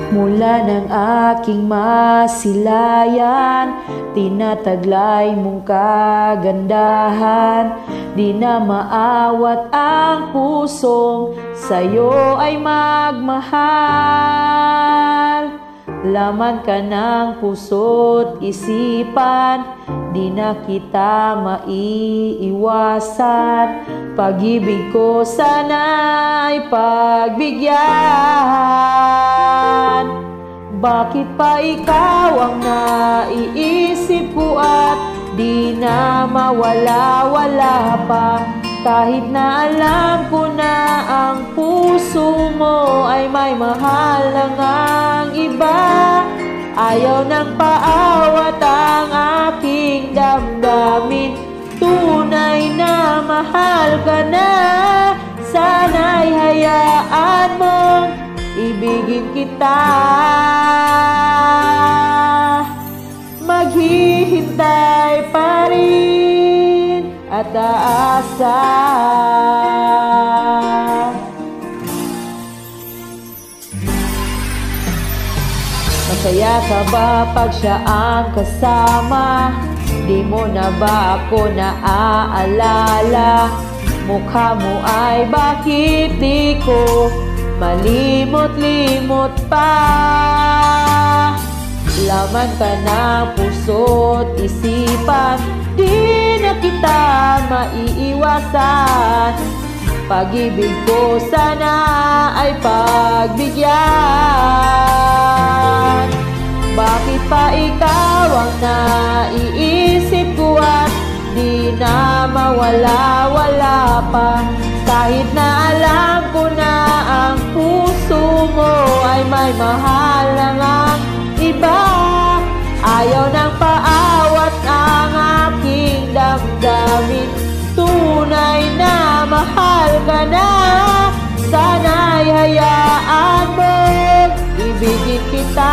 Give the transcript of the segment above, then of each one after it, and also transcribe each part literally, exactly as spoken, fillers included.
Mula ng aking masilayan, tinataglay mong kagandahan. Di na maawat ang pusong sa'yo ay magmahal. Laman ka ng puso't isipan, di na kita maiiwasan. Pag-ibig ko sana'y pagbigyan. Bakit pa ikaw ang naiisip ko at di na mawala-wala pa? Kahit na alam ko na ang puso mo ay may mahal na ngang iba. Ayaw nang paawat ang aking damdamin. Tunay na mahal ka na. Sana'y hayaan mong ibigin kita. Maghihintay pa rin at aasa. Masaya ka ba pag siya ang kasama? Di mo na ba ako naaalala? Mukha mo ay bakit di ko malimot-limot pa? Laman ka ng puso't isipan, di na kita maiiwasan. Pag-ibig ko sana ay pagbigyan. Bakit pa ikaw ang naiisip ko at di na mawala-wala pa? Kahit na alam ko na ang puso mo ay may mahal na ngang iba. Ayaw nang paawat ang aking damdamin. Tunay na mahal ka na. Sana'y hayaan mo ibigin kita.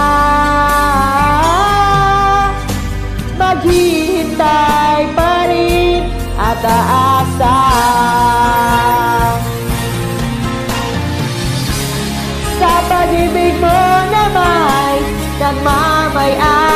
Maghihintay pa rin at aasa. Sa pag-ibig mo na may nagmamayari.